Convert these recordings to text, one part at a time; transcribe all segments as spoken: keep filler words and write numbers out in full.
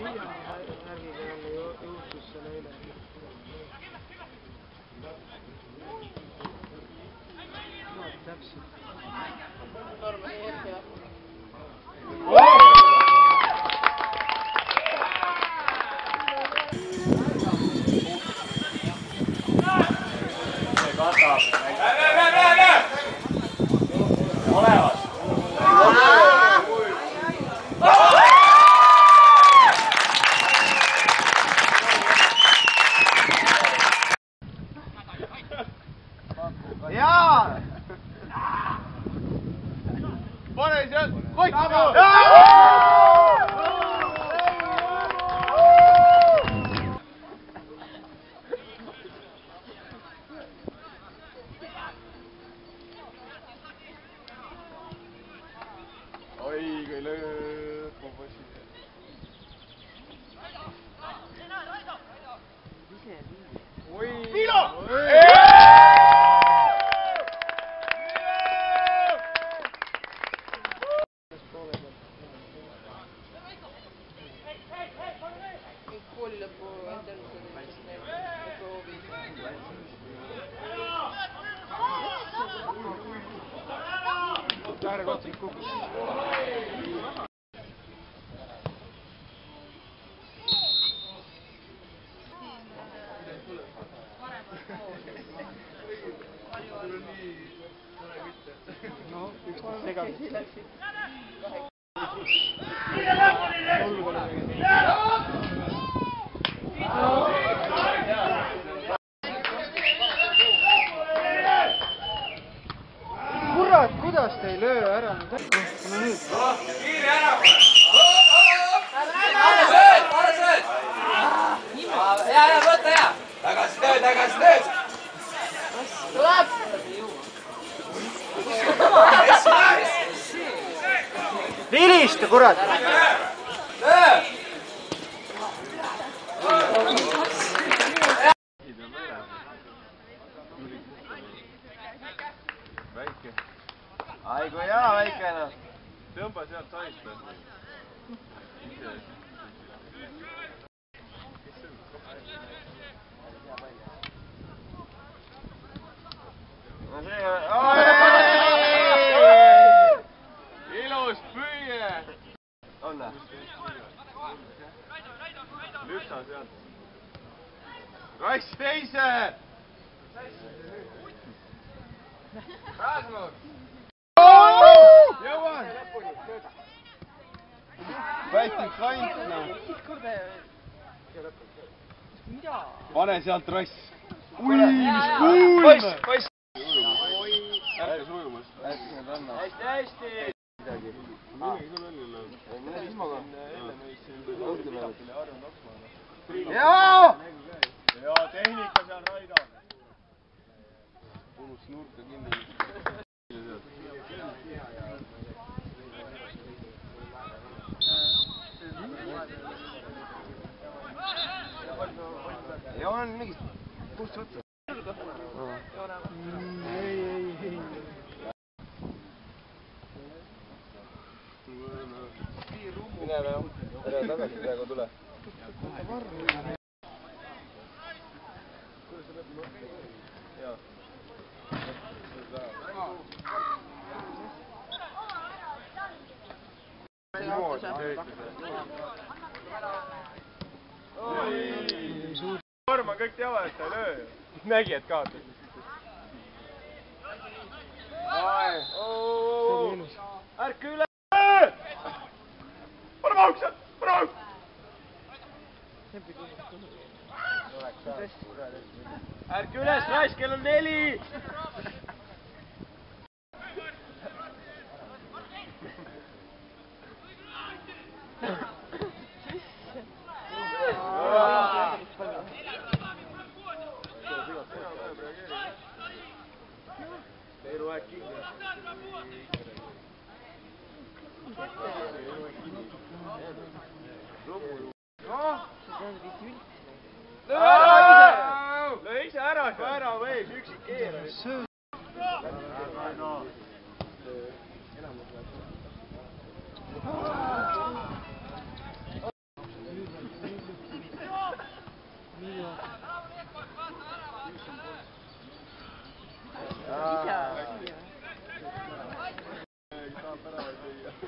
Kurat, kuidas te ei löö ära nüüd? Kuna nüüd? Kiiri ära! Hea, hea, võtta hea! Tagasi tööd, tagasi tööd! Tuleb! Vilista, kurat! Löö! Väike. Ai kui hea väike ennast. Tõmba sealt saist. No see ilus püüe. On näe? Lüpsa sealt. Rass teise! Rasmus! Jõuan! Väikil kant, noh. Pane sealt rass. Ui, mis kuulme! Poiss, poiss! Ärkas ujumast. Hästi, hästi! Midagi. Midagi küll välja lööb. Midagi ismaga. Jaa! Ja tehnika seal Raido. Unus nurka kinni. Ja on mingit kust võtta. Ei, ei, ei. Mine või? Tere tagasi praegu tule. Jaa. Norman kõik teavad, et ta ei löö. Nägi, et kaotas. Ärke üle! Pane maukselt! Pane mauk! Ärke üles, Rass, kell on neli! Teiru aeg kinni. Lõi ise ära, ära vees, üksik keera.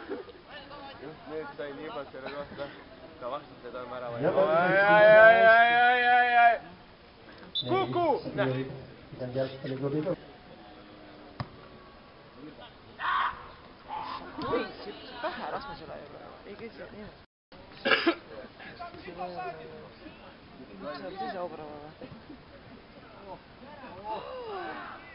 just nüüd sai liibad selle kohta. Ta vastas seda märava. Jah. Ai, ai, ai, ai, ai, ai, ai. Kuku! Idan jalgpalliklubi tõus. Oi, siit pähe lasme sulle juba. Ei küsi, nii. See on siis auprava või?